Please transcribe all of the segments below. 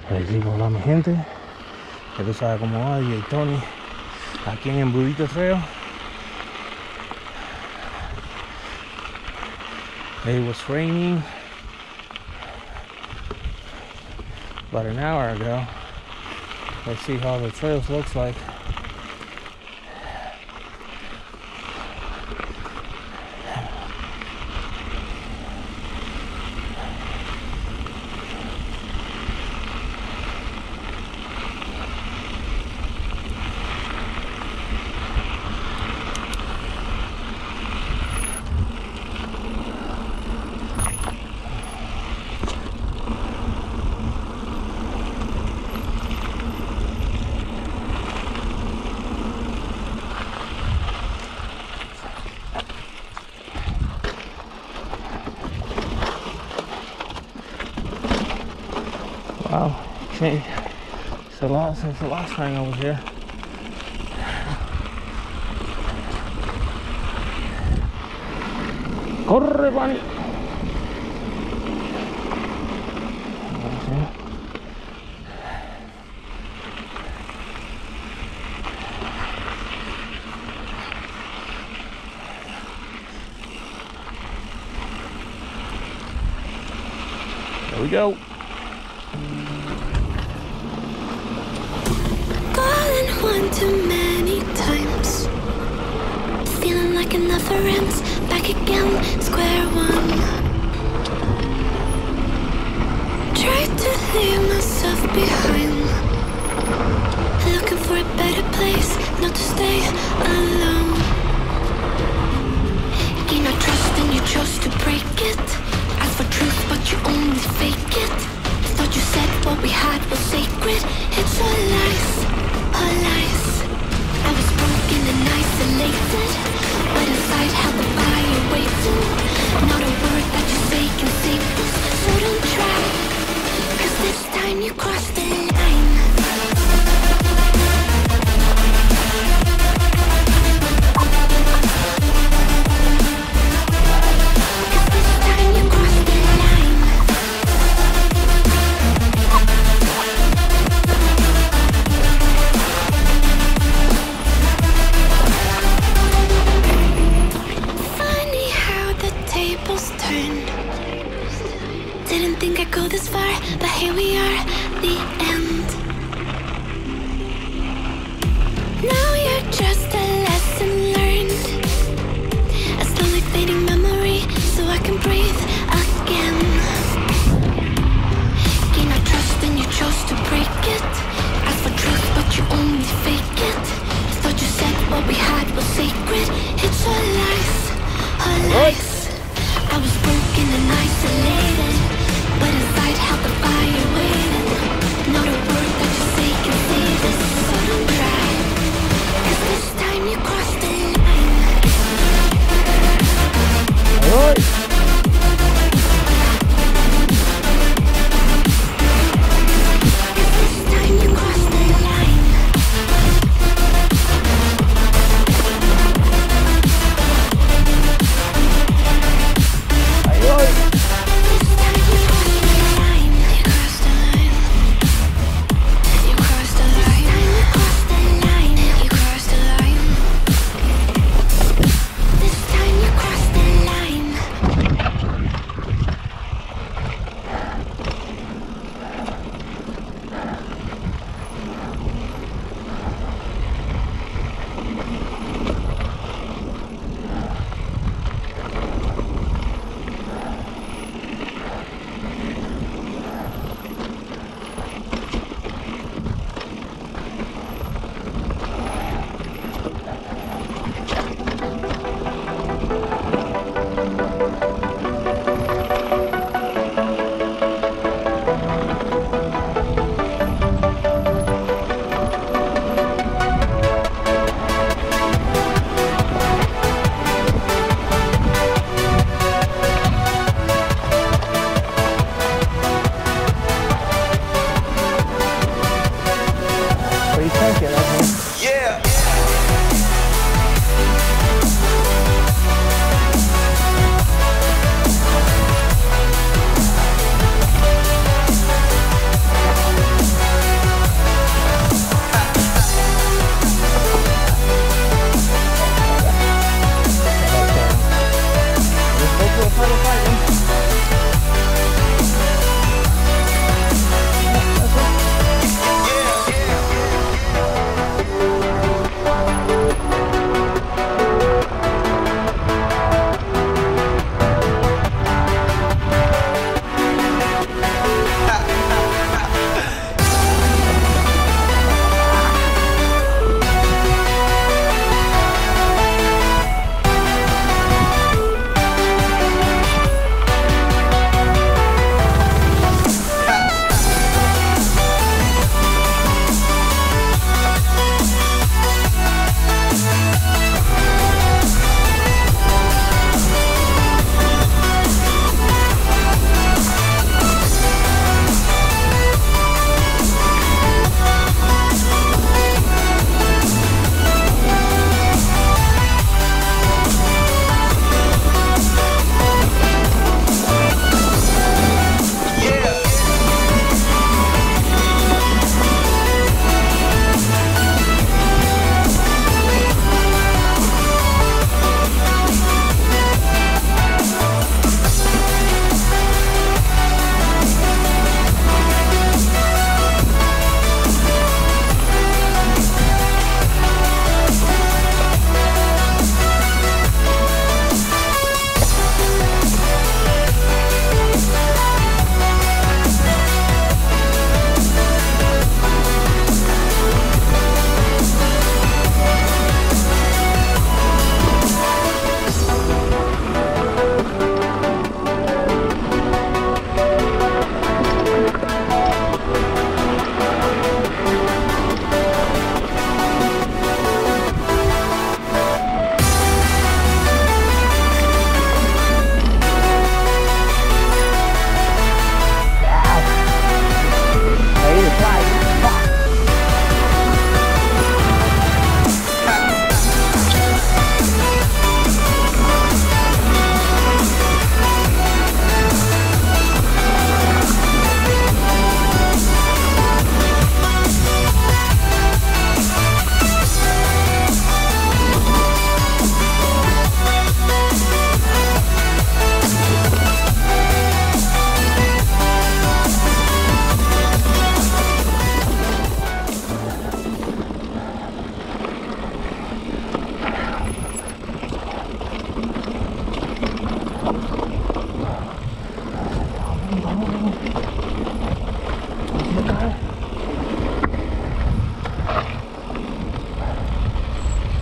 Les digo, hola mi gente, ya tú sabes cómo va, DJ Tony, aquí en Embudito Trail. It was raining about an hour ago. Let's see how the trails looks like. Wow, changed. It's a lot since the last time I was here. Corre, Bunny! There we go. One too many times, feeling like it never ends. Back again, square one. Tried to leave myself behind, looking for a better place, not to stay alone. Gain our trust and you chose to break it. Ask for truth but you only fake it. Thought you said what we had was sacred. It's all lies. Lies. I was broken and isolated, but inside held the fire waiting. Not a word that you say can save us, so don't try, 'cause this time you crossed the line. Didn't think I'd go this far, but here we are, the end. Now you're just a lesson learned, a slowly fading memory, so I can breathe again. Gain our trust and you chose to break it. Ask for truth but you only fake it. Thought you said what we had was sacred. It's all lies, all lies. I was broken and isolated, but inside held the fire waiting. Not a word that you say can save us, so don't try, 'cause this time you crossed the line.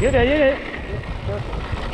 Llegue, llegue.